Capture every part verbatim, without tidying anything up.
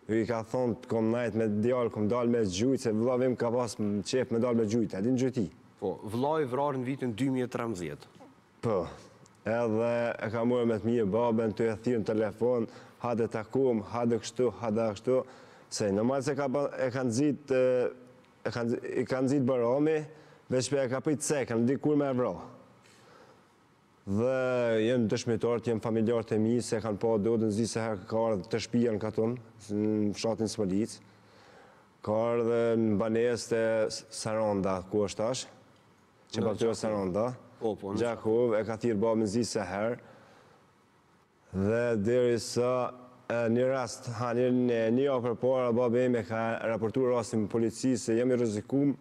I ka thonë, kom najt me djallë, kom dalë me gjujtë, se vëllavim ka pas më qef me dalë me gjujtë, a din gjujti? Po, vëllai vrarë në vitin dy mijë e tridhjetë. Po, edhe e ka mërë me të mije babën, të e thirë në telefon, hade takum, hade kështu, hade kështu, se normal se e kanë zitë, i kanë zitë Barami, veç për e ka pëjtë sekën, di kur me e vra. Dhe jenë dëshmitarët, jenë familjarët e mi, se kanë pa dodën zi se herë ka ardhë të shpijën këtun, në fshatin Smolic, ka ardhë në banes të Saranda, ku është tash, që baktyre Saranda, Gjakov, e ka thirë babën zi se herë, dhe deri sa një rast, një jo për para, babë e me ka raportu rastin në polici, se jemi rëzikum,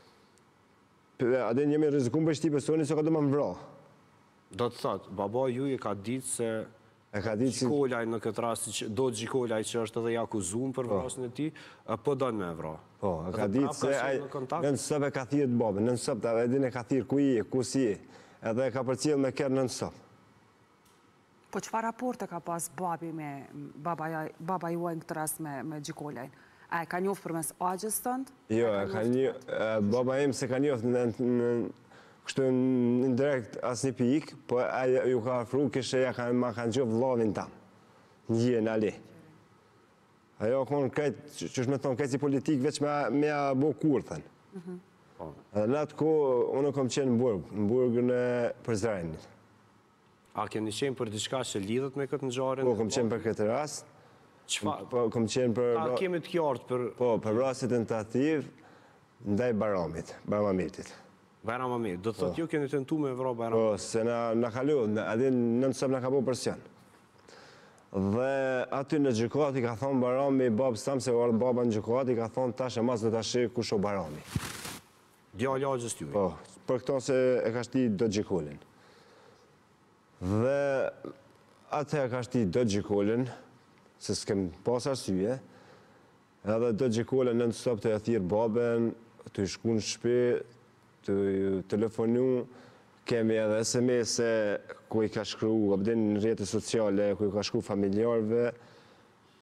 adin jemi rëzikum për shti personi, se ka do më më vra. Do të thotë, baba ju e ka ditë se Gjikolaj në këtë rast, do të Gjikolaj që është edhe i akuzuar për vrasjen e tij, po don me vra. Po, e ka ditë se ai në nësëp e ka thirrë babën, në nësëp, edhe e ka thirrë ku je, ku si je, edhe e ka përcjell me kërë në nësëp. Po çfarë raporte ka pas babi me baba juaj në këtë rast me Gjikolajn? A e ka njohur përmes agjes tënd? Jo, e ka njohur, baba im se ka njohur në kështu në direkt asë një pik, po ju ka afru kështë e ma kanë gjë vëllavin tam, një jenë ali. Ajo konë këtë, që është me thonë, këtë si politikë veç me a bo kur, thënë. Në atë ko, unë kom qenë në burgë, në burgën e Përzrenit. A keni qenë për diçka që lidhët me këtë ngjarje? Po, kom qenë për këtë rast. Po, kom qenë për... A kemi të kjartë për... Po, për rastit tentativ, ndaj Baramit, Baramitit. Bajram Ahmet, do të thotë ju keni tentu me vra Bajram Ahmet? Po, se në kalu, adin në nësëm në ka po përsion. Dhe aty në gjykat i ka thonë Barami, babës tamë se ardhë baba në gjykat, i ka thonë tash e mas dhe tash e kush o Barami. Djallë agjës t'ju? Po, për këto se e ka shti do Gjikolin. Dhe atë e ka shti do Gjikolin, se s'kem pas arsye, edhe do Gjikolin në nësëp të e thirë babën, të i shku në shpi, të telefonu, kemi edhe es em es ku i ka shkru, abdin në rjetët sociale, ku i ka shkru familjarve,